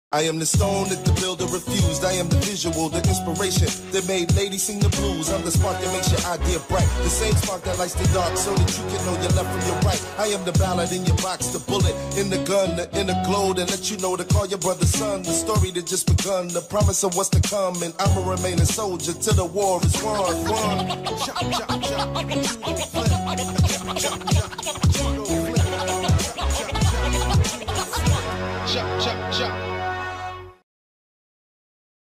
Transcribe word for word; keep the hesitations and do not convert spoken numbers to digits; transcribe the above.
I am the stone that the builder refused. I am the visual, the inspiration that made ladies sing the blues. I'm the spark that makes your idea bright. The same spark that lights the dark so that you can know your left from your right. I am the ballad in your box, the bullet in the gun, the inner glow that let you know to call your brother son. The story that just begun, the promise of what's to come. And I'ma remain a soldier till the war is won. Won. Chop, chop, chop.